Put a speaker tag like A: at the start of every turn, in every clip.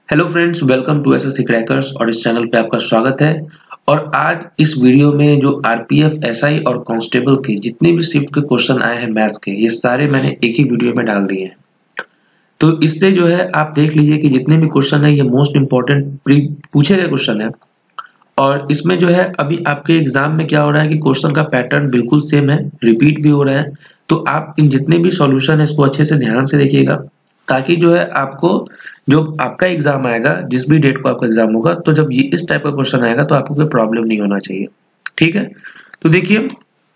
A: Hello friends, welcome to SSC crackers. और इस channel पे आपका स्वागत है। और आज इस वीडियो में जो आरपीएफ, एसआई और कांस्टेबल के जितने भी शिफ्ट के क्वेश्चन आए हैं मैथ्स के, ये सारे मैंने एक ही वीडियो में डाल दिए हैं। तो इससे जो है आप देख लीजिए कि जितने भी क्वेश्चन है ये मोस्ट इंपॉर्टेंट पूछे गए क्वेश्चन है। और इसमें जो है अभी आपके एग्जाम में क्या हो रहा है कि क्वेश्चन का पैटर्न बिल्कुल सेम है, रिपीट भी हो रहा है। तो आप इन जितने भी सॉल्यूशन है इसको अच्छे से ध्यान से देखिएगा, ताकि जो है आपको जो आपका एग्जाम आएगा, जिस भी डेट को आपका एग्जाम होगा, तो जब ये इस टाइप का क्वेश्चन आएगा तो आपको कोई प्रॉब्लम नहीं होना चाहिए। ठीक है, तो देखिए,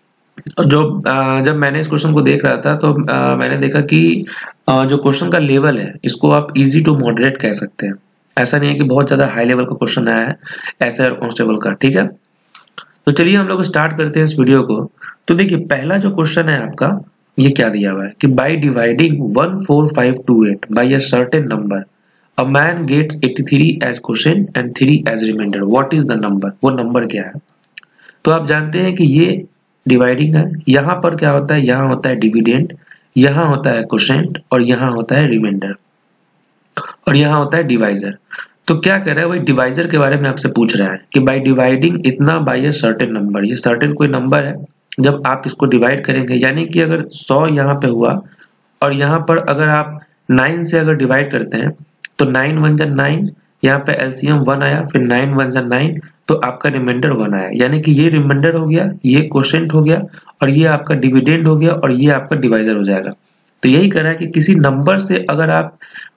A: जब मैंने इस क्वेश्चन को देख रहा था तो मैंने देखा कि जो क्वेश्चन का लेवल है इसको आप इजी टू मॉडरेट कह सकते हैं। ऐसा नहीं है कि बहुत ज्यादा हाई लेवल का क्वेश्चन आया है एसआई और कांस्टेबल का। ठीक है, तो चलिए हम लोग स्टार्ट करते हैं इस वीडियो को। तो देखिए, पहला जो क्वेश्चन है आपका, ये क्या दिया हुआ है कि by dividing 14528 by a certain number a man gets 83 as question and 3 as remainder, what is the number. वो नंबर क्या है? तो आप जानते हैं कि ये डिवाइडिंग है। यहाँ पर क्या होता है, यहाँ होता है डिविडेंड, यहाँ होता है क्वोशेंट और यहाँ होता है रिमाइंडर और यहाँ होता है डिवाइजर। तो क्या कह रहा है, वही डिवाइजर के बारे में आपसे पूछ रहा है कि बाय डिवाइडिंग इतना बाय अ सर्टेन नंबर, ये सर्टेन कोई नंबर है। जब आप इसको डिवाइड करेंगे, यानी कि अगर 100 यहाँ पे हुआ और यहाँ पर अगर आप 9 से अगर डिवाइड करते हैं तो 9 वन जा 9, यहाँ पे एलसीएम 1 आया, फिर 9 वन जा 9, तो आपका रिमाइंडर 1 आया। यानी कि ये रिमाइंडर हो गया, ये क्वोशेंट हो गया और ये आपका डिविडेंड हो गया और ये आपका डिवाइजर हो जाएगा। तो यही कह रहा है कि किसी नंबर से अगर आप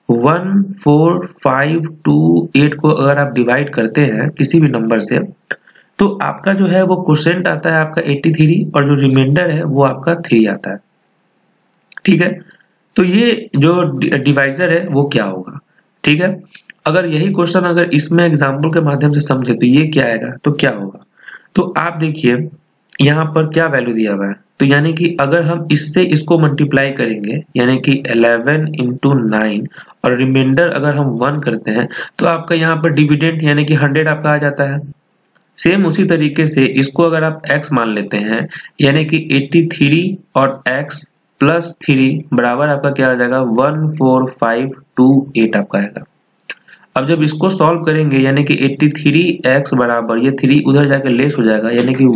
A: 14528 को अगर आप डिवाइड करते हैं किसी भी नंबर से, तो आपका जो है वो क्वोशेंट आता है आपका 83 और जो रिमाइंडर है वो आपका 3 आता है। ठीक है, तो ये जो डिवाइजर है वो क्या होगा? ठीक है, अगर यही क्वेश्चन अगर इसमें एग्जाम्पल के माध्यम से समझे तो ये क्या आएगा, तो क्या होगा? तो आप देखिए यहाँ पर क्या वैल्यू दिया हुआ है। तो यानी कि अगर हम इससे इसको मल्टीप्लाई करेंगे, यानी कि 11 इंटू 9 और रिमाइंडर अगर हम 1 करते हैं, तो आपका यहाँ पर डिविडेंड यानी कि 100 आपका आ जाता है। सेम उसी तरीके से इसको अगर आप x मान लेते हैं, यानी कि 83 और x प्लस 3 बराबर आपका क्या आ जाएगा, 14528 आपका आएगा। अब जब इसको सॉल्व करेंगे, यानी कि 83x बराबर ये 3 उधर जाकर लेस हो जाएगा, यानी कि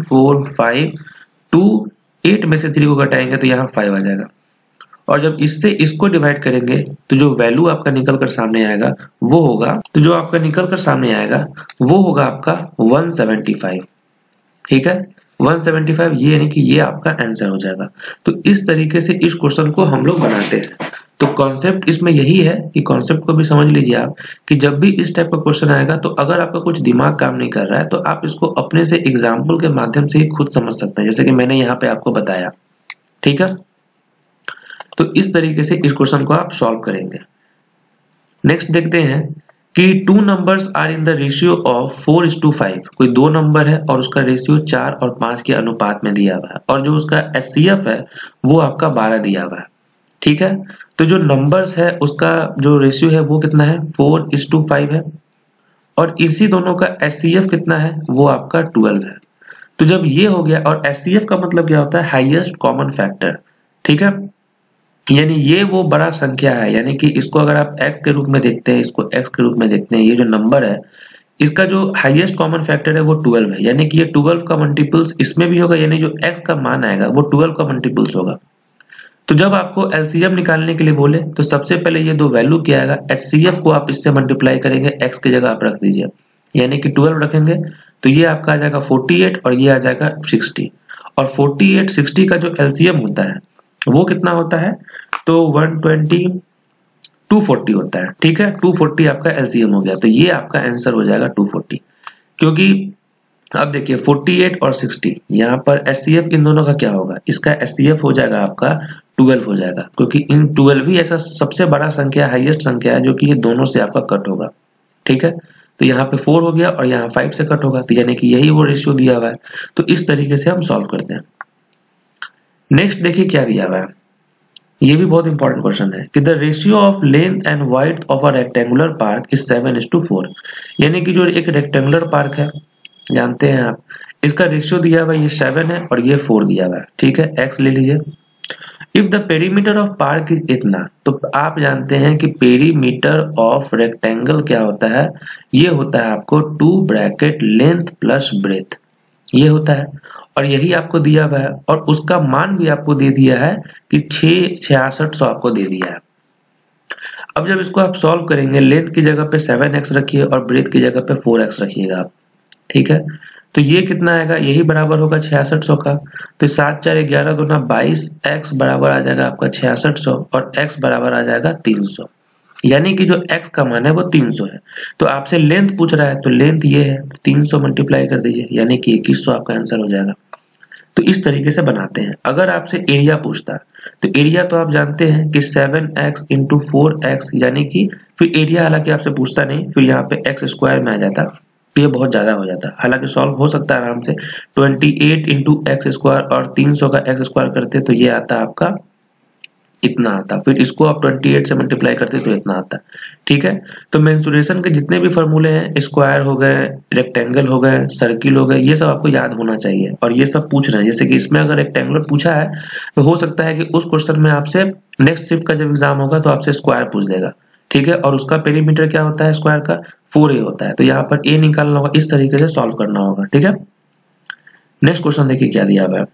A: 14528 में से 3 को घटाएंगे तो यहाँ 5 आ जाएगा। और जब इससे इसको डिवाइड करेंगे तो जो वैल्यू आपका निकल कर सामने आएगा वो होगा, तो जो आपका निकल कर सामने आएगा वो होगा आपका 175। ठीक है, 175, ये यानी कि ये आपका आंसर हो जाएगा। तो इस तरीके से इस क्वेश्चन को हम लोग बनाते हैं। तो कॉन्सेप्ट इसमें यही है कि कॉन्सेप्ट को भी समझ लीजिए आप, कि जब भी इस टाइप का क्वेश्चन आएगा तो अगर आपका कुछ दिमाग काम नहीं कर रहा है तो आप इसको अपने से एग्जाम्पल के माध्यम से ही खुद समझ सकते हैं, जैसे कि मैंने यहाँ पे आपको बताया। ठीक है, तो इस तरीके से इस क्वेश्चन को आप सॉल्व करेंगे। नेक्स्ट देखते हैं कि 2 numbers are in the ratio of 4:5। कोई 2 नंबर है और उसका रेशियो 4 और 5 के अनुपात में दिया हुआ है और जो उसका एचसीएफ है वो आपका 12 दिया हुआ है। ठीक है, तो जो नंबर्स है उसका जो रेशियो है वो कितना है, 4:5 है और इसी दोनों का एचसीएफ कितना है, वो आपका 12 है। तो जब ये हो गया, और एचसीएफ का मतलब क्या होता है, हाईएस्ट कॉमन फैक्टर। ठीक है, यानी ये वो बड़ा संख्या है, यानी कि इसको अगर आप x के रूप में देखते हैं, इसको x के रूप में देखते हैं, ये जो नंबर है इसका जो हाईएस्ट कॉमन फैक्टर है वो 12 है, यानी कि ये 12 का मल्टीपल्स इसमें भी होगा, यानी जो x का मान आएगा वो 12 का मल्टीपल्स होगा। तो जब आपको एलसीएम निकालने के लिए बोले तो सबसे पहले ये दो वैल्यू क्या आएगा, एचसीएफ को आप इससे मल्टीप्लाई करेंगे, x की जगह आप रख दीजिए, यानी कि 12 रखेंगे तो ये आपका आ जाएगा 48 और ये आ जाएगा 60। और 48 60 का जो एलसीएम होता है वो कितना होता है, तो 120 240 होता है। ठीक है, 240 आपका एलसीएम हो गया, तो ये आपका आंसर हो जाएगा 240। क्योंकि अब देखिए 48 और 60 यहाँ पर एचसीएफ इन दोनों का क्या होगा, इसका एचसीएफ हो जाएगा आपका 12 हो जाएगा, क्योंकि इन 12 ही ऐसा सबसे बड़ा संख्या, हाईएस्ट संख्या है जो कि ये दोनों से आपका कट होगा। ठीक है, तो यहाँ पे 4 हो गया और यहाँ 5 से कट होगा, तो यानी कि यही वो रेशियो दिया हुआ है। तो इस तरीके से हम सॉल्व करते हैं। नेक्स्ट देखिए क्या दिया हुआ है, ये भी बहुत इंपॉर्टेंट क्वेश्चन है कि the ratio of length and width of a rectangular park is 7:4। यानी कि जो एक रेक्टेंगुलर पार्क है, जानते हैं आप, इसका रेशियो दिया हुआ है ये 7 है और ये 4 दिया हुआ है। ठीक है, x ले लीजिए। If the perimeter of park is इतना, तो आप जानते हैं कि पेरीमीटर ऑफ रेक्टेंगल क्या होता है, ये होता है आपको 2 ब्रैकेट लेंथ प्लस ब्रेथ, ये होता है। और यही आपको दिया हुआ है और उसका मान भी आपको दे दिया है कि 6600 आपको दे दिया है। अब जब इसको आप सॉल्व करेंगे, लेंथ की जगह पे 7x रखिए और ब्रेथ की जगह पे 4x रखिएगा आप, ठीक है। तो ये कितना आएगा, यही बराबर होगा 6600 का। तो 7 4 11 दूना 22, x बराबर आ जाएगा आपका 6600 और x बराबर आ जाएगा 300, यानी कि जो x का मान है वो 300 है। तो आपसे लेंथ पूछ रहा है, तो लेंथ ये है, 300 मल्टीप्लाई कर दीजिए, यानी कि 2100 आपका आंसर हो जाएगा। तो इस तरीके से बनाते हैं। अगर आपसे एरिया पूछता है, तो एरिया तो आप जानते हैं कि 7x इंटू 4x, यानी कि फिर एरिया हालांकि आपसे पूछता नहीं, फिर यहाँ पे x स्क्वायर में आ जाता, तो ये बहुत ज्यादा हो जाता। हालांकि सॉल्व हो सकता है आराम से, 28 इंटू एक्स स्क्वायर और 300 का एक्स स्क्वायर करते तो ये आता आपका इतना आता, फिर इसको आप 28 से मल्टीप्लाई करते तो इतना आता, ठीक है। तो मेंसुरेशन के जितने भी फॉर्मूले हैं, स्क्वायर हो गए, रेक्टेंगल हो गए, सर्किल हो गए, ये सब आपको याद होना चाहिए। और ये सब पूछ रहे हैं, जैसे कि इसमें अगर रेक्टेंगुलर पूछा है तो हो सकता है कि उस क्वेश्चन में आपसे नेक्स्ट शिफ्ट का जब एग्जाम होगा तो आपसे स्क्वायर पूछ देगा, ठीक है। और उसका पेरीमीटर क्या होता है स्क्वायर का, 4a होता है। तो यहाँ पर a निकालना होगा, इस तरीके से सॉल्व करना होगा, ठीक है। नेक्स्ट क्वेश्चन देखिए क्या दिया हुआ है।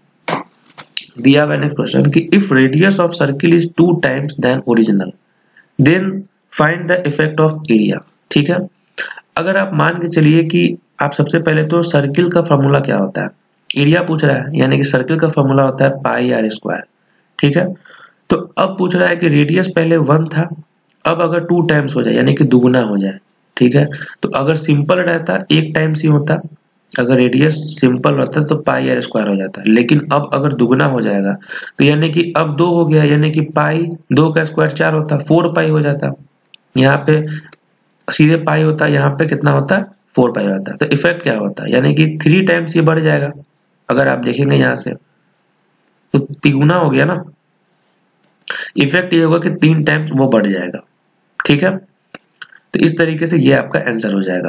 A: दिया हुआ नेक्स्ट क्वेश्चन कि if radius of circle is 2 times then original then find the effect of area, ठीक है। अगर आप मान के चलिए कि आप सबसे पहले तो सर्किल का फॉर्मूला क्या होता है, एरिया पूछ रहा है, यानी कि सर्किल का फॉर्मूला होता है पाई आर स्क्वायर, ठीक है। तो अब पूछ रहा है कि रेडियस पहले 1 था, अब अगर 2 टाइम्स हो जाए यानी कि दुगुना हो जाए, ठीक है। तो अगर सिंपल रहता 1 टाइम्स ही होता, अगर रेडियस सिंपल रहता तो पाई आर स्क्वायर हो जाता, लेकिन अब अगर दुगना हो जाएगा तो यानी कि अब 2 हो गया, यानी कि पाई 2 का स्क्वायर 4 होता, 4 पाई हो जाता। यहाँ पे सीधे पाई होता, यहाँ पे कितना होता 4 पाई होता। तो इफेक्ट क्या होता, यानी कि 3 टाइम्स ये बढ़ जाएगा। अगर आप देखेंगे यहाँ से तो तिगुना हो गया ना, इफेक्ट ये होगा कि 3 टाइम्स वो बढ़ जाएगा, ठीक है। तो इस तरीके से ये आपका आंसर हो जाएगा।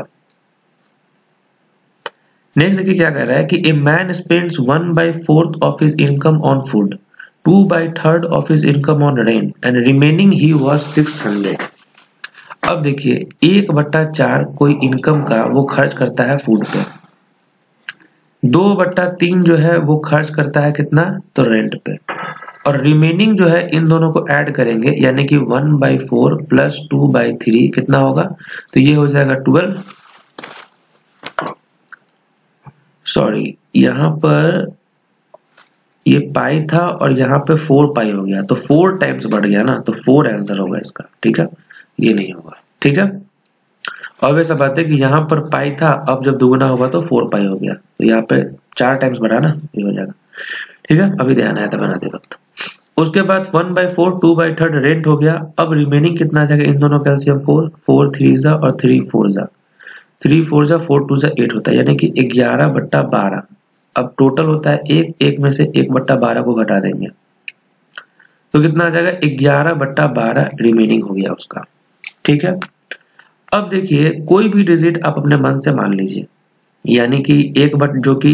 A: नेक्स्ट देखिए क्या कह रहा है कि a man spends 1/4 of his income on food, 2/3 of his income on rent and remaining he was 600। अब देखिए 1/4 कोई इनकम का वो खर्च करता है फूड पे, 2/3 जो है वो खर्च करता है कितना, तो रेंट पे, और रिमेनिंग जो है इन दोनों को ऐड करेंगे, यानी कि 1/4 प्लस 2/3 कितना होगा, तो ये हो जाएगा 12। सॉरी, यहाँ पर ये पाई था और यहाँ पे 4 पाई हो गया, तो 4 टाइम्स बढ़ गया ना, तो 4 आंसर होगा इसका, ठीक है। ये नहीं होगा, ठीक है। और वैसा बात है कि यहाँ पर पाई था, अब जब दुगुना होगा तो 4 पाई हो गया, तो यहाँ पे 4 टाइम्स बढ़ा ना, ये हो जाएगा, ठीक है। अभी ध्यान आया था बनाते वक्त। उसके बाद 1/4 2/3 रेंट हो गया। अब रिमेनिंग कितना आ जाएगा, इन दोनों का एलसीएम 4, 4 3 जा और 3 4 जा, 3 4 जा 4 2 जा 8 होता है, यानी कि 11/12। अब टोटल होता है 1 में से 1/12 को घटा देंगे तो कितना आ जाएगा, 11/12 रिमेनिंग हो गया उसका, ठीक है। अब देखिए कोई भी डिजिट आप अपने मन से मान लीजिए, यानी कि जो कि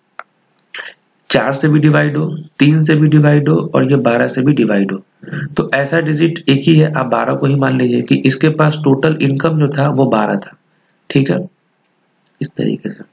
A: 4 से भी डिवाइड हो, 3 से भी डिवाइड हो और ये 12 से भी डिवाइड हो, तो ऐसा डिजिट एक ही है, आप 12 को ही मान लीजिए कि इसके पास टोटल इनकम जो था वो 12 था, ठीक है। इस तरीके से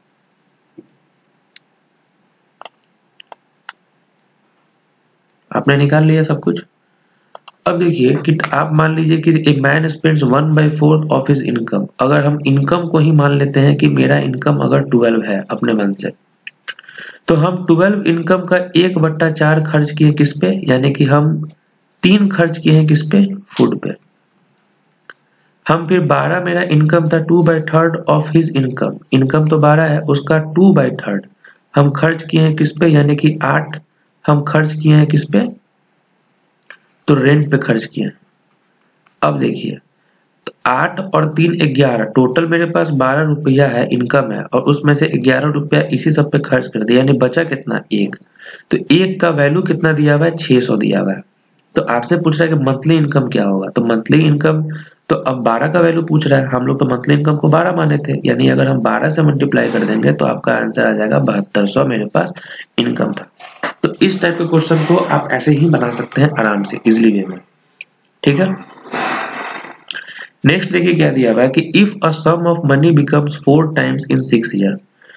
A: आपने निकाल लिया सब कुछ। अब देखिए कि आप मान लीजिए कि a man spends 1/4 of his income, अगर हम इनकम को ही मान लेते हैं कि मेरा इनकम अगर 12 है अपने मन से, तो हम 12 इनकम का 1/4 खर्च किए किस पे, यानी कि हम 3 खर्च किए हैं किस पे, फूड पे। हम फिर 12 मेरा इनकम था, 2/3 ऑफ हिज इनकम, इनकम तो 12 है, उसका 2/3 हम खर्च किए हैं किस पे, यानी कि 8 हम खर्च किए हैं किस पे, तो रेंट पे खर्च किए। अब देखिए तो 8 और 3 11, टोटल मेरे पास 12 रुपया है इनकम है, और उसमें से 11 रुपया इसी सब पे खर्च कर दिया, यानी बचा कितना, 1। तो 1 का वैल्यू कितना दिया हुआ है, 600 दिया हुआ है। तो आपसे पूछ रहा है कि मंथली इनकम क्या होगा, तो मंथली इनकम तो अब 12 का वैल्यू पूछ रहा है, हम लोग तो मंथली इनकम को 12 माने थे, यानी अगर हम 12 से मल्टीप्लाई कर देंगे तो आपका आंसर आ जाएगा 7200 मेरे पास इनकम था, तो इस टाइप के क्वेश्चन को आप ऐसे ही बना सकते हैं आराम से, इजिली वे में, ठीक है। नेक्स्ट देखिए क्या दिया हुआ है कि if a sum of money becomes 4 times in 6 year,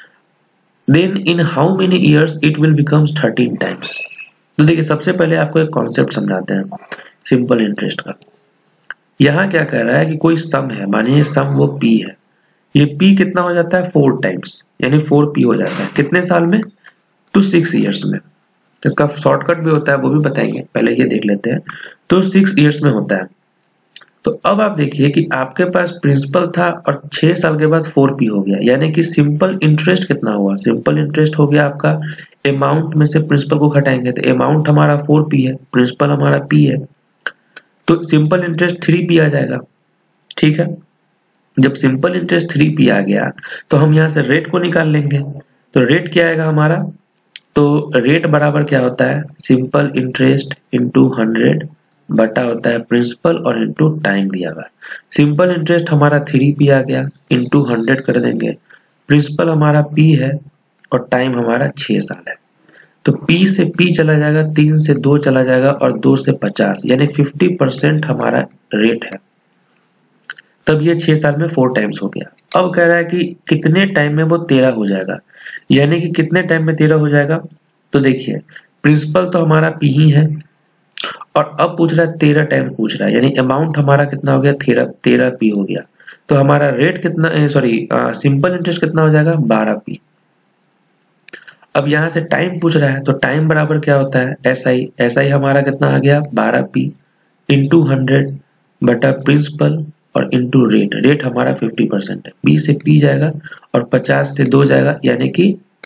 A: then in how many years it will becomes 13 times. तो देखिए सबसे पहले आपको एक कॉन्सेप्ट समझाते हैं सिंपल इंटरेस्ट का। यहाँ क्या कह रहा है कि कोई सम है, मानिए सम वो पी है, ये पी कितना हो जाता है 4 टाइम्स, यानी 4p हो जाता है कितने साल में, तो 6 ईयर्स में। इसका शॉर्टकट भी होता है, वो भी बताएंगे, पहले ये देख लेते हैं। तो 6 ईयर्स में होता है। तो अब आप देखिए कि आपके पास प्रिंसिपल था और 6 साल के बाद 4p हो गया, यानी कि सिंपल इंटरेस्ट कितना हुआ, सिंपल इंटरेस्ट हो गया आपका, अमाउंट में से प्रिंसिपल को घटाएंगे तो अमाउंट हमारा 4p है, प्रिंसिपल हमारा p है, तो सिंपल इंटरेस्ट 3p आ जाएगा, ठीक है। जब सिंपल इंटरेस्ट 3p आ गया तो हम यहाँ से रेट को निकाल लेंगे। तो रेट क्या आएगा हमारा, तो रेट बराबर क्या होता है, सिंपल इंटरेस्ट इंटू 100 बटा होता है प्रिंसिपल और इंटू टाइम दिया हुआ है। सिंपल इंटरेस्ट हमारा 3p आ गया, इंटू 100 कर देंगे, प्रिंसिपल हमारा p है और टाइम हमारा 6 साल है। तो p से p चला जाएगा, 3 से 2 चला जाएगा और 2 से 50, यानी 50% हमारा रेट है। तब ये 6 साल में 4 टाइम्स हो गया। अब कह रहा है कि कितने टाइम में वो 13 हो जाएगा, यानी कि कितने टाइम में 13 हो जाएगा। तो देखिए प्रिंसिपल तो हमारा p ही है और अब पूछ रहा है 13 टाइम पूछ रहा है, यानी अमाउंट हमारा कितना हो गया, 13p हो गया। तो हमारा रेट कितना, सॉरी सिंपल इंटरेस्ट कितना हो जाएगा 12p। अब यहाँ से टाइम पूछ रहा है, तो टाइम बराबर क्या होता है SI हमारा कितना आ गया 12p इंटू 100 बटा प्रिंसिपल और इंटू रेट, रेट हमारा 50% है, b से p जाएगा और 50 से 2 जाएगा, यानी कि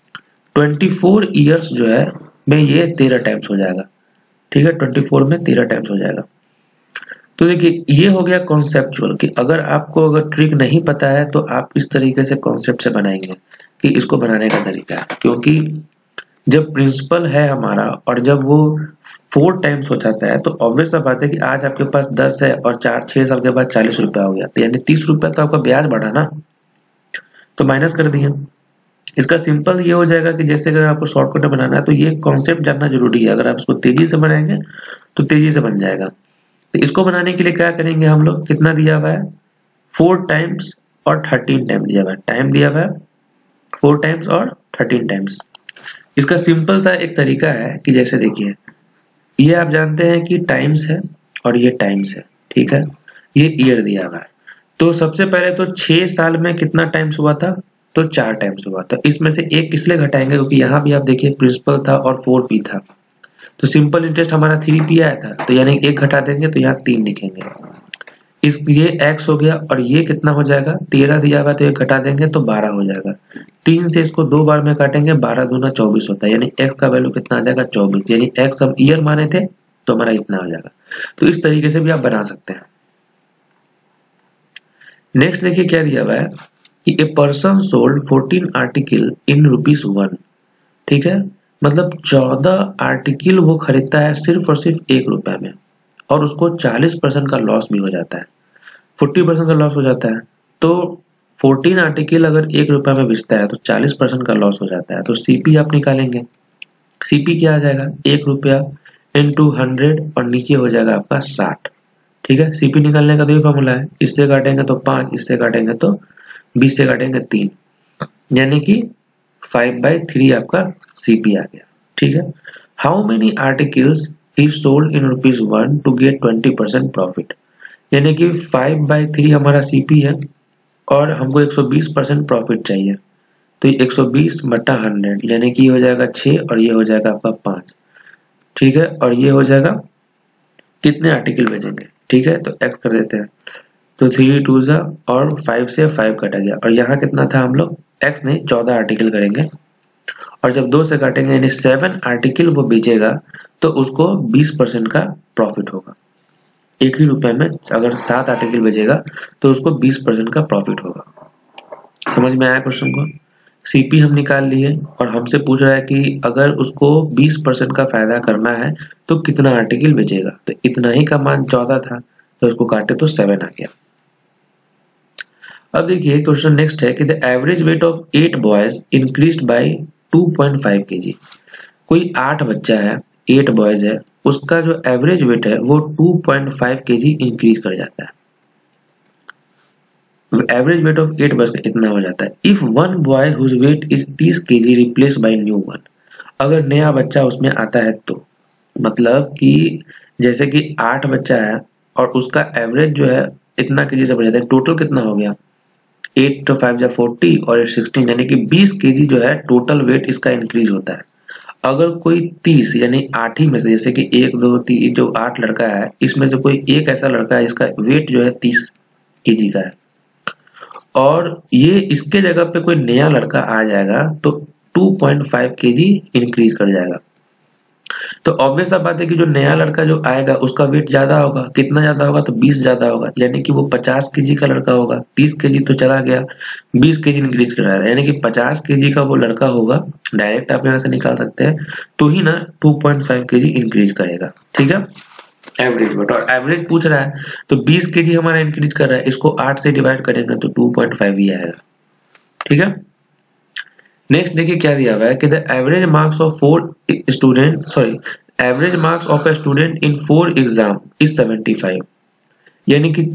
A: 24 ईयर्स जो है में ये 13 टाइम्स हो जाएगा, ठीक है। 24 में 13 टाइम्स हो जाएगा। तो देखिए ये हो गया कॉन्सेप्चुअल कि अगर आपको अगर ट्रिक नहीं पता है तो आप इस तरीके से कॉन्सेप्ट से बनाएंगे कि इसको बनाने का तरीका है, क्योंकि जब प्रिंसिपल है हमारा और जब वो 4 टाइम्स हो जाता है तो ऑब्वियस सा बात है कि आज आपके पास 10 है और 6 साल के बाद 40 रुपया हो गया, तो यानी 30 रुपया तो आपका ब्याज बढ़ा ना, तो माइनस कर दिए। इसका सिंपल ये हो जाएगा कि जैसे अगर आपको शॉर्टकट में बनाना है तो ये कॉन्सेप्ट जानना जरूरी है, अगर आप इसको तेजी से बनाएंगे तो तेजी से बन जाएगा। तो इसको बनाने के लिए क्या करेंगे हम लोग, कितना दिया हुआ है 4 टाइम्स और 13 टाइम दिया हुआ है, टाइम दिया हुआ है 4 टाइम्स और 13 टाइम्स। इसका सिंपल सा एक तरीका है कि जैसे देखिए ये आप जानते हैं कि टाइम्स है और ये टाइम्स है, ठीक है, ये ईयर दिया हुआ है। तो सबसे पहले तो 6 साल में कितना टाइम्स हुआ था, तो 4 टाइम्स हुआ था। इसमें से एक इसलिए घटाएंगे क्योंकि यहाँ भी आप देखिए प्रिंसिपल था और 4p था, तो सिंपल इंटरेस्ट हमारा 3p आया था, तो यानी एक घटा देंगे तो यहाँ 3 लिखेंगे। इस ये x हो गया और ये कितना हो जाएगा 13 दिया हुआ, तो ये घटा देंगे तो 12 हो जाएगा। 3 से इसको 2 बार में काटेंगे, 12 दूना 24 होता है, यानी x का वैल्यू कितना आ जाएगा 24, यानी x हम ईयर माने थे तो हमारा इतना हो जाएगा। तो इस तरीके से भी आप बना सकते हैं। नेक्स्ट देखिए क्या दिया हुआ है कि a person sold 14 article in ₹1, ठीक है, मतलब 14 आर्टिकल वो खरीदता है सिर्फ और सिर्फ 1 रुपए में और उसको 40% का लॉस भी हो जाता है, 40% का लॉस हो जाता है। तो 14 आर्टिकल अगर 1 रुपए में बेचता है तो 40% का लॉस हो जाता है। तो सीपी आप निकालेंगे, सीपी क्या आ जाएगा 1 रुपया इंटू 100 और नीचे हो जाएगा आपका 60, ठीक है। सीपी निकालने का तो ये फॉर्मूला है, इससे काटेंगे तो 5, इससे काटेंगे तो 20 से काटेंगे 3, यानी कि 5/3 आपका सीपी आ गया, ठीक है। How many articles he sold in ₹1 to get 20% profit, यानी कि 5/3 हमारा सीपी है और हमको 120% प्रॉफिट चाहिए, तो 120 बटा 100 यानी कि हो जाएगा 6 और ये हो जाएगा आपका 5, ठीक है। और ये हो जाएगा कितने आर्टिकल बेचेंगे, ठीक है, तो x कर देते हैं, तो 3 2 जा और 5 से 5 कटा गया और यहाँ कितना था हम लोग x नहीं 14 आर्टिकल करेंगे और जब 2 से काटेंगे यानी 7 आर्टिकल वो बेचेगा तो उसको 20% का प्रॉफिट होगा। 1 ही रुपए में अगर 7 आर्टिकल बेचेगा तो उसको 20% का प्रॉफिट होगा। समझ में आया क्वेश्चन को? सीपी हम निकाल लिए और हमसे पूछ रहा है कि अगर उसको 20% का फायदा करना है तो कितना आर्टिकल बेचेगा, तो इतना ही का मान 14 था तो उसको काटे तो 7 आ गया। अब देखिए क्वेश्चन नेक्स्ट है कि the average weight of 8 boys increased by 2.5 kg। कोई 8 बच्चा है, 8 बॉयज है, उसका जो एवरेज वेट है वो 2.5 केजी इंक्रीज कर जाता है। एवरेज वेट ऑफ 8 बॉयज का इतना हो जाता है। If one boy whose weight is 30 KG replace by new one, अगर नया बच्चा उसमें आता है तो मतलब कि जैसे कि 8 बच्चा है और उसका एवरेज जो है इतना केजी से बढ़ जाता है, टोटल कितना हो गया 8 to 5 जा 40 और 8 16 यानी कि 20 केजी जो है टोटल वेट इसका इंक्रीज होता है। अगर कोई 30 यानी 8 ही में से, जैसे कि 1 2 3 जो 8 लड़का है इसमें से कोई एक ऐसा लड़का है इसका वेट जो है 30 केजी का है और ये इसके जगह पे कोई नया लड़का आ जाएगा तो 2.5 केजी इंक्रीज कर जाएगा। तो ऑब्वियस सा बात है कि जो नया लड़का जो आएगा उसका वेट ज्यादा होगा। कितना ज्यादा होगा तो 20 ज्यादा होगा, यानी कि वो 50 केजी का लड़का होगा। 30 केजी तो चला गया, 20 केजी इंक्रीज कर रहा है, यानी कि 50 केजी का वो लड़का होगा। डायरेक्ट आप यहाँ से निकाल सकते हैं तो ही ना 2.5 केजी इंक्रीज करेगा। ठीक है, एवरेज वेट और एवरेज पूछ रहा है तो 20 केजी हमारा इंक्रीज कर रहा है, इसको 8 से डिवाइड करेंगे तो 2.5 ही आएगा। ठीक है, नेक्स्ट देखिए क्या दिया हुआ है कि the average marks of 4 student average marks of a student in 4 exam is 75, यानी कि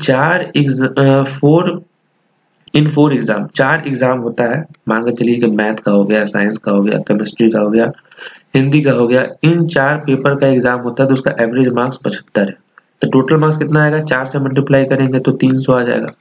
A: 4 एग्जाम 4 एग्जाम होता है। मान के चलिए कि मैथ का हो गया, साइंस का हो गया, केमिस्ट्री का हो गया, हिंदी का हो गया, इन 4 पेपर का एग्जाम होता है तो उसका एवरेज मार्क्स 75 है। तो टोटल मार्क्स कितना आएगा, 4 से मल्टीप्लाई करेंगे तो 300 आ जाएगा।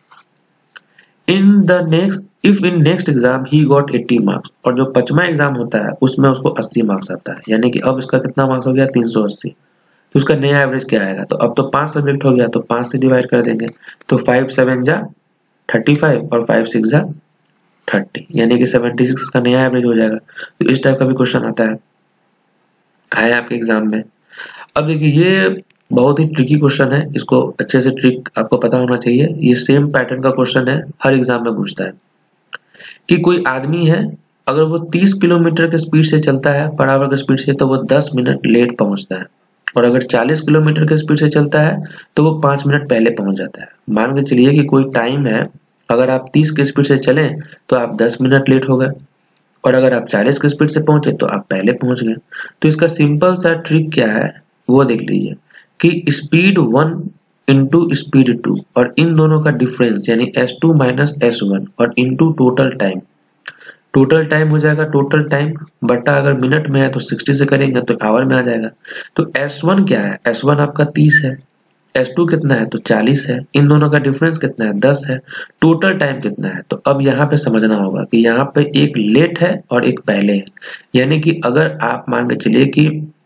A: If in next exam he got 80 marks, और जो 5वां एग्जाम होता है उसमें उसको 80 मार्क्स आता है, यानी कि अब इसका कितना मार्क्स हो गया 380। तो उसका नया एवरेज क्या आएगा, तो अब तो 5 सब्जेक्ट हो गया तो 5 से डिवाइड कर देंगे तो 5 7 जा 35 और 5 6 जा 30, यानी कि 76 का नया एवरेज हो जाएगा। तो इस टाइप का भी क्वेश्चन आता है आया आपके एग्जाम में। अब देखिए ये बहुत ही ट्रिकी क्वेश्चन है, इसको अच्छे से ट्रिक आपको पता होना चाहिए। ये सेम पैटर्न का क्वेश्चन है, हर एग्जाम में पूछता है कि कोई आदमी है, अगर वो 30 किलोमीटर के स्पीड से चलता है पर आवर के स्पीड से तो वो 10 मिनट लेट पहुंचता है, और अगर 40 किलोमीटर के स्पीड से चलता है तो वो 5 मिनट पहले पहुंच जाता है। मान के चलिए कि कोई टाइम है, अगर आप 30 की स्पीड से चलें तो आप 10 मिनट लेट हो गए, और अगर आप 40 की स्पीड से पहुंचे तो आप पहले पहुंच गए। तो इसका सिंपल सा ट्रिक क्या है वो देख लीजिए कि स्पीड 1 इंटू स्पीड 2 और इन दोनों का डिफरेंस यानी S2 माइनस S1 और into total time. Total time हो जाएगा टोटल टाइम बटा अगर मिनट में है तो 60 से करेंगे तो आवर में आ जाएगा। तो S1 क्या है, S1 आपका 30 है, S2 कितना है तो 40 है, इन दोनों का डिफरेंस कितना है 10 है, टोटल टाइम कितना है। तो अब यहाँ पे समझना होगा कि यहाँ पे एक लेट है और एक पहले है, यानी कि अगर आप मान के चलिए कि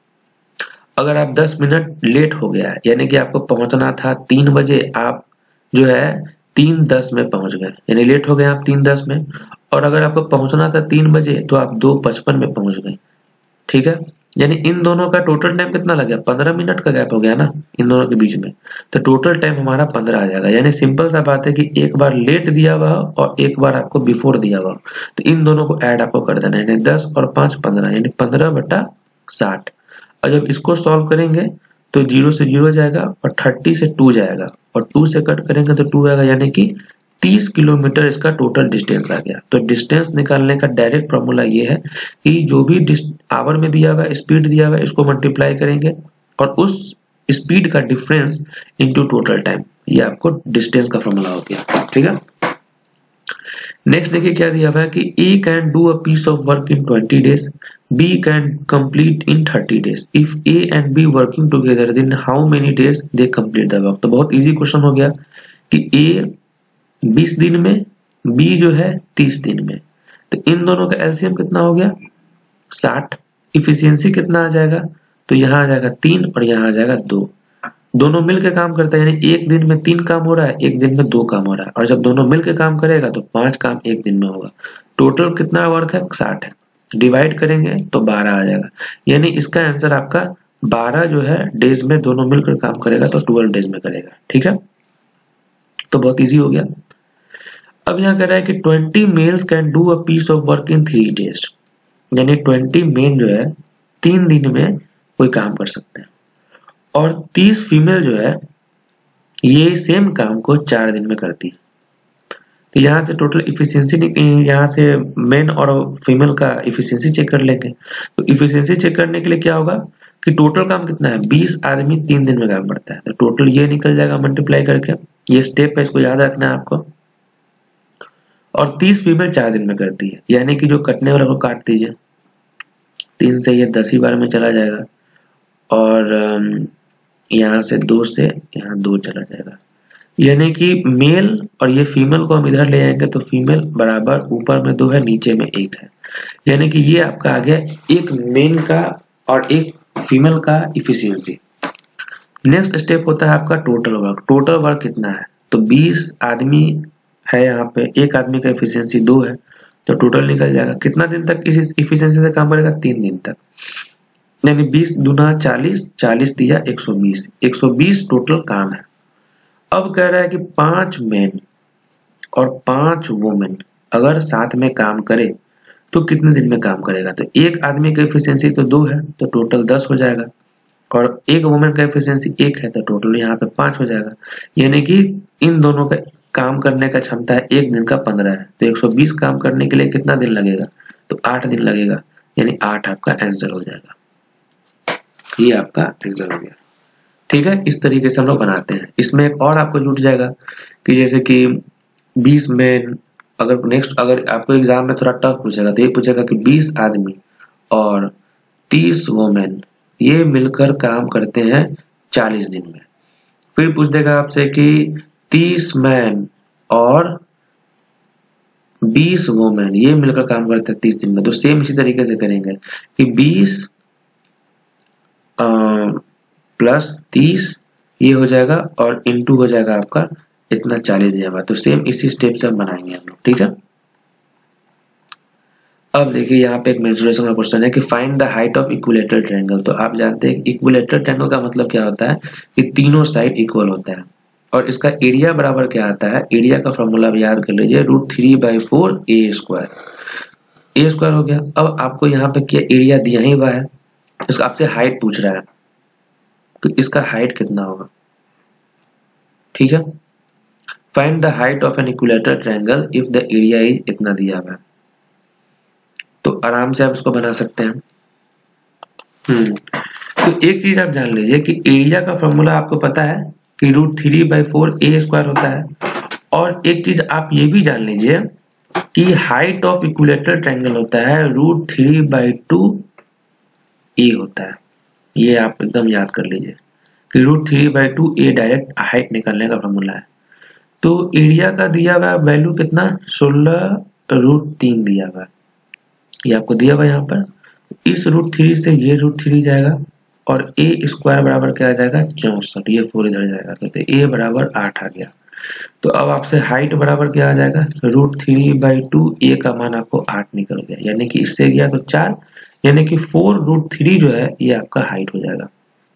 A: अगर आप 10 मिनट लेट हो गया है, यानी कि आपको पहुंचना था 3 बजे, आप जो है 3:10 में पहुंच गए, यानी लेट हो गए आप 3:10 में। और अगर आपको पहुंचना था 3 बजे तो आप 2:55 में पहुंच गए। ठीक है, यानी इन दोनों का टोटल टाइम कितना लग गया, 15 मिनट का गैप हो गया ना इन दोनों के बीच में। तो टोटल टाइम हमारा 15 आ जाएगा। यानी सिंपल सा बात है कि एक बार लेट दिया हुआ और एक बार आपको बिफोर दिया हुआ, तो इन दोनों को ऐड आपको कर देना है, यानी 10 और 5 15, यानी 15/60। और जब इसको सॉल्व करेंगे तो 0 से 0 जाएगा और 30 से 2 जाएगा और 2 से कट करेंगे तो 2 आएगा, यानी कि 30 किलोमीटर इसका टोटल डिस्टेंस आ गया। तो डिस्टेंस निकालने का डायरेक्ट फॉर्मूला ये है कि जो भी आवर में दिया हुआ है, स्पीड दिया हुआ है, इसको मल्टीप्लाई करेंगे और उस स्पीड का डिफरेंस इनटू टोटल टाइम, ये आपको डिस्टेंस का फॉर्मूला हो गया। ठीक है, नेक्स्ट देखिए क्या दिया हुआ है कि A can do a piece of work in 20 days, B can complete in 30 days। If A and B working together then how many days they complete the work. तो बहुत इजी क्वेश्चन हो गया कि A 20 दिन में, B जो है 30 दिन में, तो इन दोनों का एलसीएम कितना हो गया 60। इफिशियंसी कितना आ जाएगा, तो यहाँ आ जाएगा 3 और यहाँ आ जाएगा 2। दोनों मिलकर काम करता है, यानी एक दिन में 3 काम हो रहा है, एक दिन में 2 काम हो रहा है, और जब दोनों मिलकर काम करेगा तो 5 काम एक दिन में होगा। टोटल कितना वर्क है 60 है, डिवाइड करेंगे तो 12 आ जाएगा, यानी इसका आंसर आपका 12 जो है डेज में दोनों मिलकर काम करेगा तो 12 डेज में करेगा। ठीक है, तो बहुत इजी हो गया। अब यहाँ कह रहा है कि 20 males can do a piece of work in 3 days, यानी 20 मेन जो है 3 दिन में कोई काम कर सकते हैं, और 30 फीमेल जो है ये सेम काम को 4 दिन में करती है। तो यहाँ से टोटल इफिशियंसी, यहाँ से मेन और फीमेल का इफिशियंसी चेक कर लेंगे। तो इफिशियंसी चेक करने के लिए क्या होगा कि टोटल काम कितना है, 20 आदमी 3 दिन में काम करता है, तो टोटल ये निकल जाएगा मल्टीप्लाई करके, ये स्टेप है, इसको याद रखना है आपको। और 30 फीमेल 4 दिन में करती है, यानी कि जो कटने वाला को काट दीजिए, 3 से ये 10 ही बार में चला जाएगा, और यहाँ से 2 से यहाँ 2 चला जाएगा, यानी कि मेल और ये फीमेल को हम इधर ले आएंगे तो फीमेल बराबर ऊपर में 2 है, नीचे में 1 है, यानी कि ये आपका आ गया एक मेन का और एक फीमेल का इफिशियंसी। नेक्स्ट स्टेप होता है आपका टोटल वर्क। टोटल वर्क कितना है, तो 20 आदमी है, यहाँ पे एक आदमी का इफिशियंसी 2 है, तो टोटल निकल जाएगा कितना दिन तक इस इफिशियंसी से काम करेगा, 3 दिन तक, यानी 20 दूना 40, 40 दिया 120, 120 टोटल काम है। अब कह रहा है कि 5 मेन और 5 वुमेन अगर साथ में काम करे तो कितने दिन में काम करेगा, तो एक आदमी का एफिशिएंसी तो 2 है तो टोटल 10 हो जाएगा, और एक वुमेन का एफिशिएंसी 1 है तो टोटल यहाँ पे 5 हो जाएगा, यानी कि इन दोनों का काम करने का क्षमता है एक दिन का 15 है, तो 120 काम करने के लिए कितना दिन लगेगा, तो 8 दिन लगेगा, यानी 8 आपका आंसर हो जाएगा। ये आपका आंसर हो गया। ठीक है, इस तरीके से हम लोग बनाते हैं। इसमें एक और आपको जुट जाएगा कि जैसे कि 20 में अगर नेक्स्ट अगर आपको एग्जाम में थोड़ा टफ पूछेगा तो ये पूछेगा कि 20 आदमी और 30 वुमेन ये मिलकर काम करते हैं 40 दिन में। फिर पूछ देगा आपसे कि 30 मैन और 20 वुमेन ये मिलकर काम करते हैं 30 दिन में, तो सेम इसी तरीके से करेंगे कि 20 प्लस 30 ये हो जाएगा और इनटू हो जाएगा आपका इतना 40 दिया हुआ, तो सेम इसी स्टेप से हम बनाएंगे हम लोग। ठीक है, अब देखिए यहाँ पे एक मेंसुरेशन का क्वेश्चन है कि find the height of equilateral triangle. तो आप जानते हैं इक्विलेटरल ट्रायंगल का मतलब क्या होता है कि तीनों साइड इक्वल होता है, और इसका एरिया बराबर क्या आता है, एरिया का फॉर्मूला आप याद कर लीजिए, √3/4 a स्क्वायर हो गया। अब आपको यहाँ पे क्या एरिया दिया ही हुआ है, इसका आपसे हाइट पूछ रहा है, तो इसका हाइट कितना होगा। ठीक है, find the height of an equilateral triangle if the area is इतना दिया हुआ है, तो आराम से आप इसको बना सकते हैं। तो एक चीज आप जान लीजिए कि एरिया का फॉर्मूला आपको पता है कि √3/4 a स्क्वायर होता है, और एक चीज आप ये भी जान लीजिए कि हाइट ऑफ इक्विलेटरल ट्रायंगल होता है √3/2 a होता है। ये आप एकदम याद कर लीजिए कि √3/2 a डायरेक्ट हाइट निकालने का फॉर्मूला है। तो एरिया का दिया हुआ वैल्यू कितना, 16√3 दिया हुआ, ये आपको दिया हुआ यहाँ पर। इस √3 से ये √3 जाएगा और a स्क्वायर बराबर क्या आ जाएगा 64, ये 4 इधर जाएगा, तो a बराबर 8 आ गया। तो अब आपसे हाइट बराबर क्या आ जाएगा, √3/2 a का मान आपको 8 निकल गया, यानी कि इससे गया तो 4, यानी कि 4√3 जो है ये आपका हाइट हो जाएगा।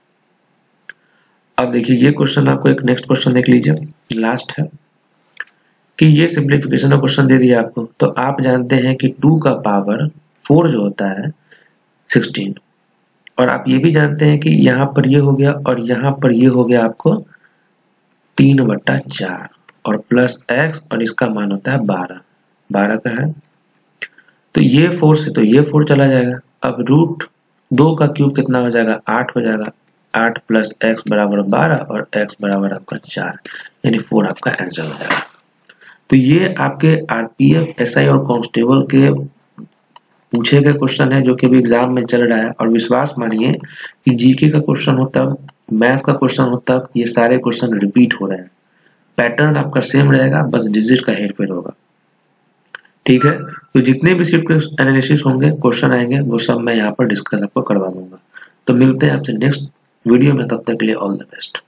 A: अब देखिए ये क्वेश्चन आपको एक नेक्स्ट क्वेश्चन देख लीजिए, लास्ट है कि ये सिंप्लीफिकेशन का क्वेश्चन दे दिया आपको। तो आप जानते हैं कि 2 का पावर 4 जो होता है 16, और आप ये भी जानते हैं कि यहाँ पर ये हो गया और यहाँ पर ये हो गया आपको 3/4 और प्लस x, और इसका मान होता है 12 का है, तो ये 4 से तो ये 4 चला जाएगा। अब √2 का क्यूब कितना हो जाएगा, 8 हो जाएगा, 8 प्लस x बराबर 12 और x बराबर आपका 4, यानी 4 आपका आंसर हो जाएगा। तो ये आपके आरपीएफ, एसआई और कांस्टेबल के पूछे गए क्वेश्चन है जो कि अभी एग्जाम में चल रहा है, और विश्वास मानिए कि जीके का क्वेश्चन होता है, मैथ्स का क्वेश्चन होता है, ये सारे क्वेश्चन रिपीट हो रहे हैं, पैटर्न आपका सेम रहेगा, बस डिजिट का हेरफेर होगा। ठीक है, तो जितने भी सिर्फ एनालिसिस होंगे, क्वेश्चन आएंगे, वो सब मैं यहाँ पर डिस्कस आपको करवा दूंगा। तो मिलते हैं आपसे नेक्स्ट वीडियो में, तब तक के लिए ऑल द बेस्ट।